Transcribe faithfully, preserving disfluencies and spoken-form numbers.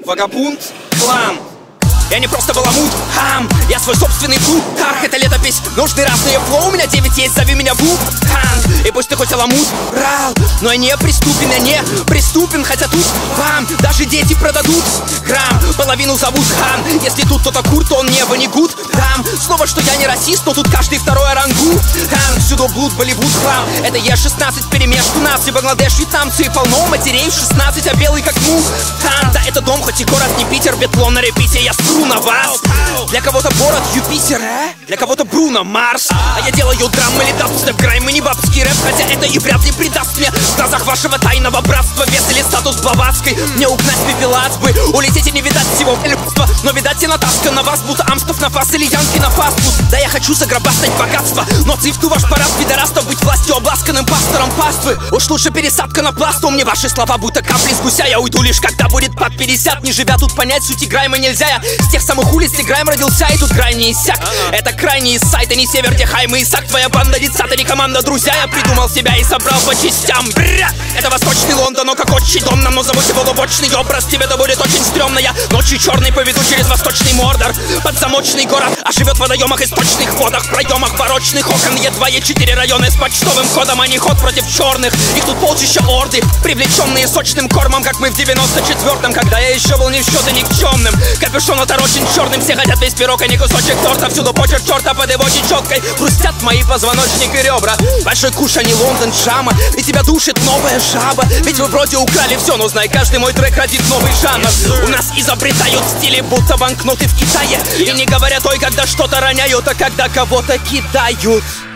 Вагабунт, хлам. Я не просто баламут, хам, я свой собственный клуб. Тарх — это летопись, нужны разные флоу. У меня девять есть, зови меня Вуд Хан. И пусть ты хоть аламут, рал, но я не приступен, я не приступен. Хотя тут вам даже дети продадут грамм, половину зовут Хан. Если тут кто-то кур, то он не ванигут. Дам снова, что я не расист, но тут каждый второй орангу. Хан, всюду блуд, Болливуд, хлам. Это Е шестнадцать вперемешку нас. И Бангладеш, вьетнамцы, и полно матерей в шестнадцать, а белый как му. Хан, да это дом, хоть и город не Питер. Бетлон на репите, я стру на вас. Для кого-то город Юпитер, для кого-то Бруно Марс. А я делаю драм или дабстеп, грайм и не бабский рэп. Хотя это и вряд ли придаст мне в глазах вашего тайного братства вес или статус Блаватской. Мне угнать пепелац бы, улететь и не видать всего любства. Но видать и натаска на вас, будто Амстов на фас или Янки на фастфуд. Да я хочу заграбастать богатство, но цифту ваш парад пидорастов, быть властью обласканным пастором паствы. Уж лучше пересадка на пласту. Мне ваши слова будто капли с гуся. Я уйду лишь когда будет под пятьдесят. Не живя тут понять сути грайма нельзя. Я с тех самых улиц, где грайм родился, и тут грайм не иссяк. Это крайний из сайта, не север, где Хайм и Исаак. Твоя банда лица-то не команда, друзья. Я придумал себя и собрал по частям. Брррр! Это восточный Лондон, но как отчий дом нам, но зовут его лубочный образ. Тебе-то будет очень стрёмно. Я ночью черный поведу через восточный Мордор. Подзамочный город, а живет в водоемах, источных водах, в проемах барочных окон. Е два, Е четыре районы с почтовым кодом, а не ход против черных. Их тут полчища орды, привлеченные сочным кормом, как мы в девяносто четвёртом, когда я еще был не в счет и никчемным. Капюшон оторочен черным, все хотят весь пирог, а не кусочек торта. Всюду почерк черта под его четкой. Хрустят мои позвоночник и ребра. Большой куш, а не Лондон, Джама. И тебя душит новая жаба. Ведь вы вроде украли все, но знай, каждый мой трек родит новый жанр. У нас изобретают стили, будто банкноты в Китае. И не говорят ой, когда что-то роняют, а когда кого-то кидают.